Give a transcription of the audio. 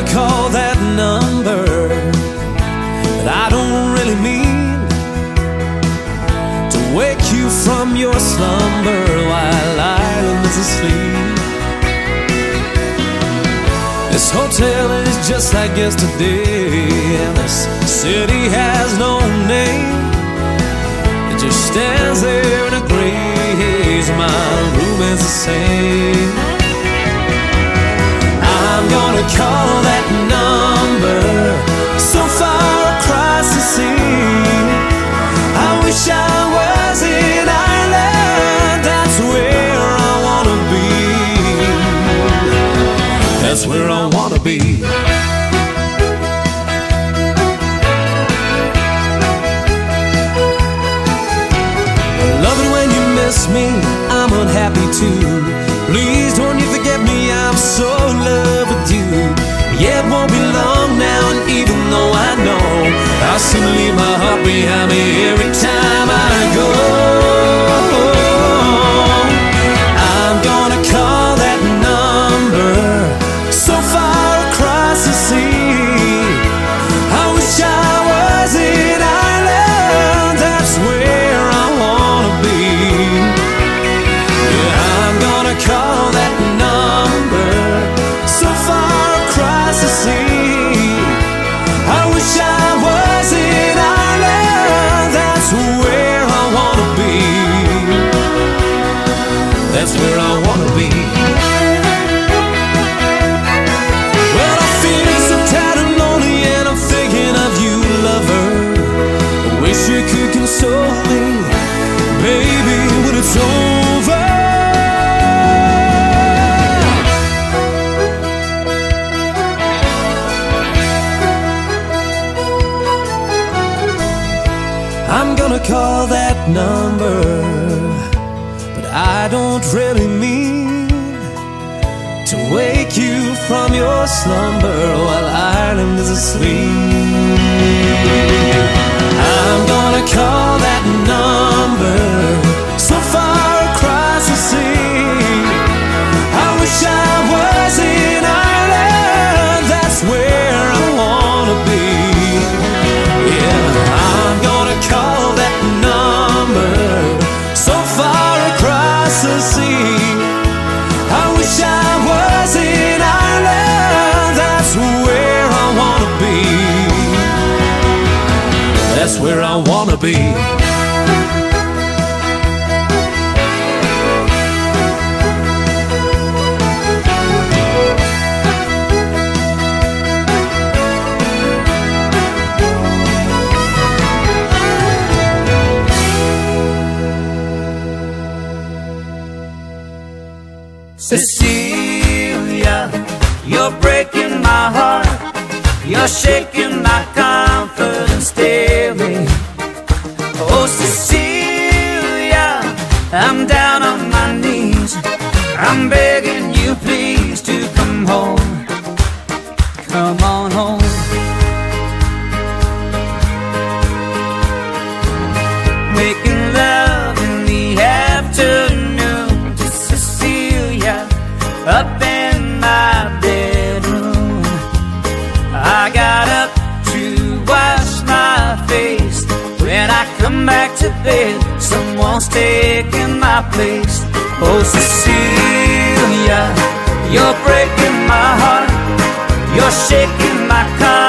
call that number, but I don't really mean to wake you from your slumber while Ireland is asleep. This hotel is just like yesterday, and this city has no name. It just stands there in a gray haze. My room is the same. I'm gonna call that number so far across the sea. I wish I was in Ireland. That's where I wanna be. That's where I wanna be. I love it when you miss me, I'm unhappy too. Please don't you forget me, I'm so in love with you. Yeah, it won't be long now, and even though I know I'll soon leave my heart behind me every time I go, I'm gonna call that number so far across the sea. I wish I was in Ireland. That's where I wanna be. Yeah, I'm gonna call that number so far across the sea. I wish I was in Ireland. That's where I wanna be. That's where I wanna be. Well, I feel so tired and lonely, and I'm thinking of you, lover. I wish you could console me, baby, when it's over. I'm gonna call that number, but I don't really mean to wake you from your slumber while Ireland is asleep. I'm gonna call that number so far across the sea. I wish I was in Ireland. That's where I wanna be. Yeah, I'm gonna call that number so far across the sea. I wish I was in Ireland. That's where I wanna be. That's where I wanna be. Cecilia, you're breaking my heart. You're shaking my confidence daily. Oh, Cecilia, I'm down on my knees. I'm begging you please to come home. Come on home. Making love in the afternoon to Cecilia up in my bedroom. I got up to wash my face. When I come back to bed, someone's taking my place. Oh, Cecilia, you're breaking my heart. You're shaking my confidence.